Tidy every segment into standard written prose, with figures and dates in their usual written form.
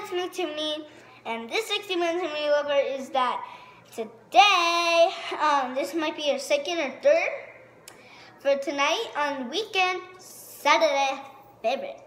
it's me, Tiffany, and this 60 Minutes Tiffany Lover is that today, this might be your second or third for tonight on weekend, Saturday favorite.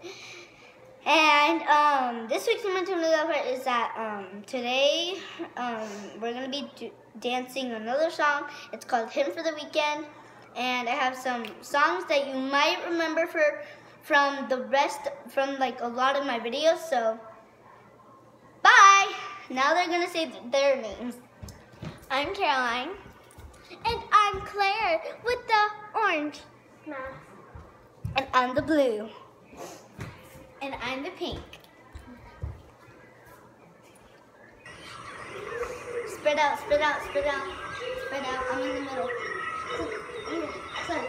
And this week's Tiffany Lover is that today we're gonna be dancing another song. It's called Hymn for the Weekend, and I have some songs that you might remember from like a lot of my videos. So bye. Now they're gonna say their names. I'm Caroline. And I'm Claire with the orange mask. And I'm the blue. And I'm the pink. Spread out, spread out, spread out. Spread out. I'm in the middle. Sorry.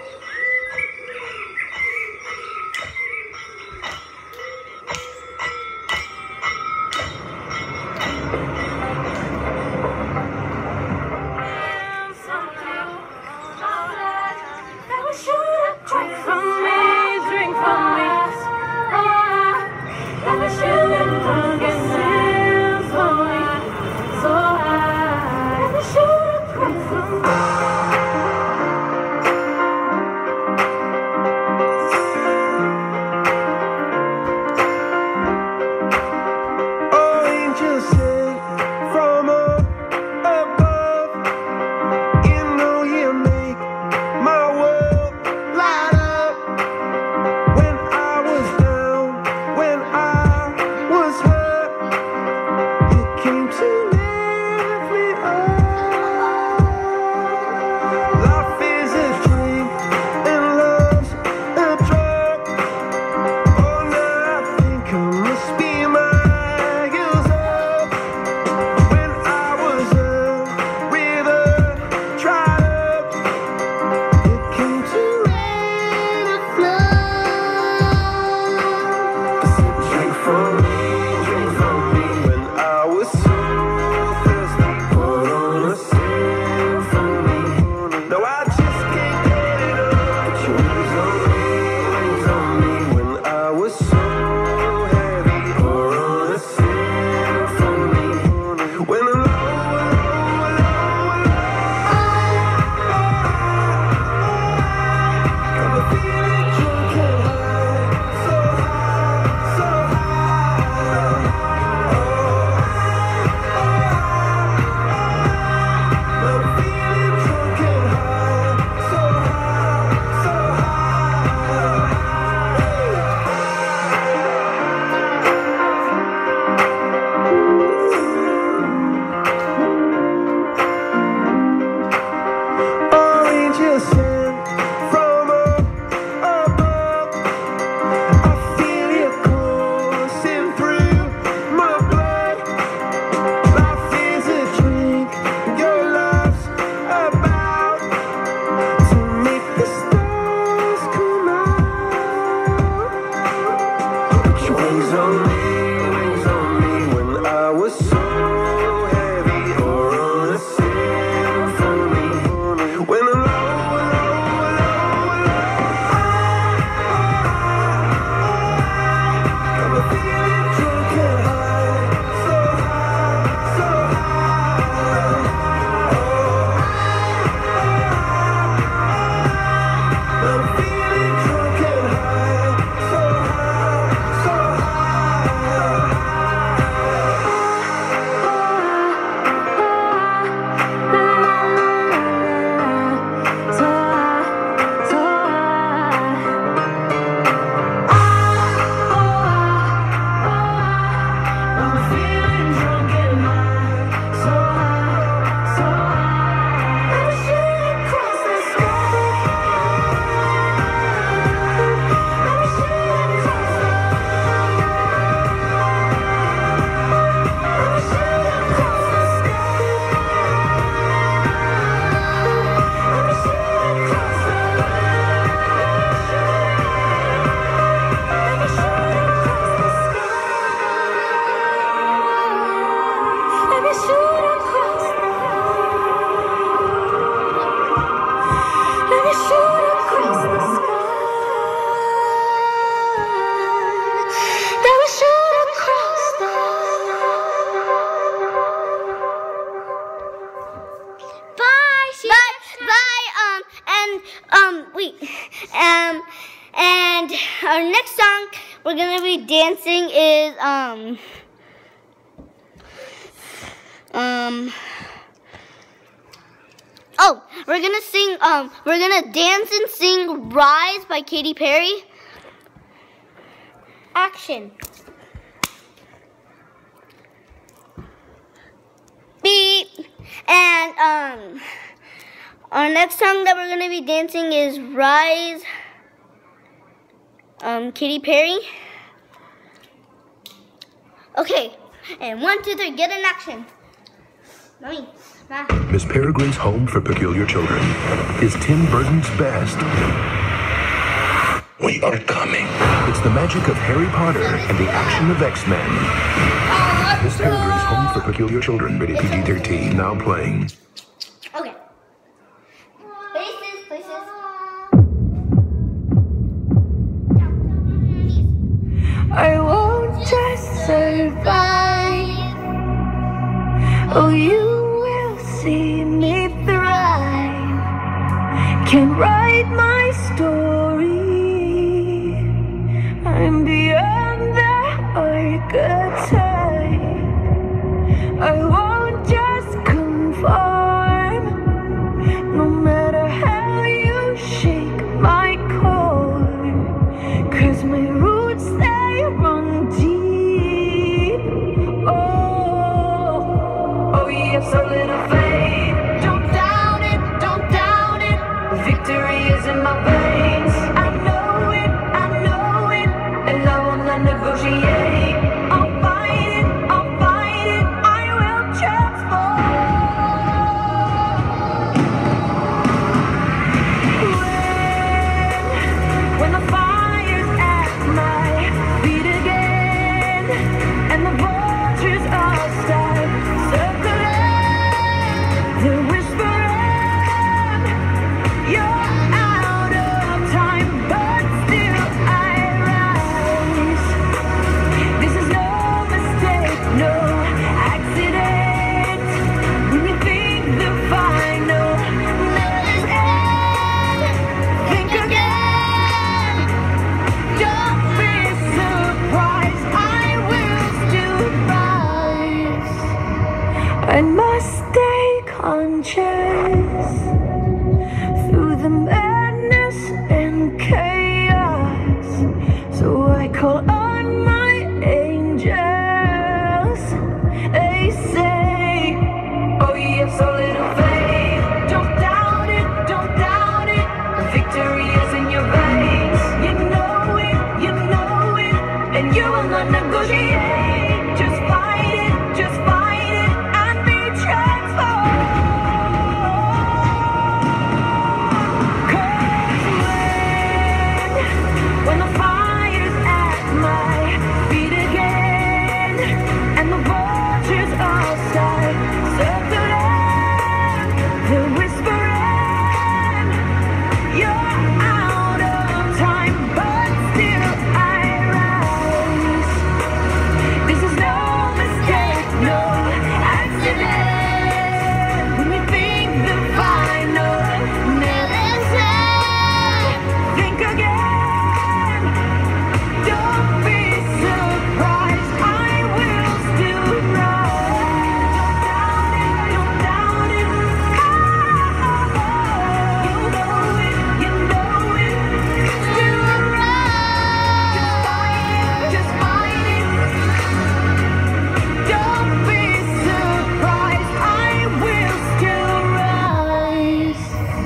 we're gonna be dancing is oh, we're gonna dance and sing "Rise" by Katy Perry. Action. Beep. And our next song that we're gonna be dancing is "Rise," Katy Perry. Okay, and 1, 2, 3, get in action. Mommy, Ma. Miss Peregrine's Home for Peculiar Children is Tim Burton's best. We are coming. It's the magic of Harry Potter and the action of X-Men. Miss Peregrine's Home for Peculiar Children, rated PG-13, now playing. Okay. Places. I won't just survive. Oh, you will see me thrive. Can write my story. I'm beyond the archetype. I won't just conform. No matter how you shake my core. 'Cause my roots, they run deep. Oh, yes, a little faith. Don't doubt it, don't doubt it. Victory is in my veins. I know it, and I will not negotiate. I'll fight it, I will transform. When the fire's at my feet again, and the vultures all start circling, they're whispering, you're out of time, but still I rise. This is no mistake, no accident. When you think the final nail is in, think again. Don't be surprised, I will still rise. I must stay conscious through the madness and chaos. So I call on my angels. They say, oh yes, a little faith. Don't doubt it, don't doubt it. Victory is in your veins. You know it, and you will not negotiate. Just fight it, and be transformed. 'Cause when the fire's at my feet again, and the vultures all start circling, they're whispering, you're out of time, but still I rise. This is no mistake, no accident. When you think the final nail is in, think again. Don't be surprised, I will still rise. Don't doubt it, you know it, still rise. Just fight it. Don't be surprised, I will still rise.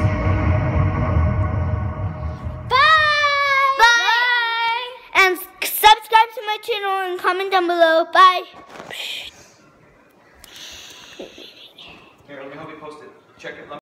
Bye. And subscribe to my channel and comment down below. Bye. Here, let me help you post it. Check it.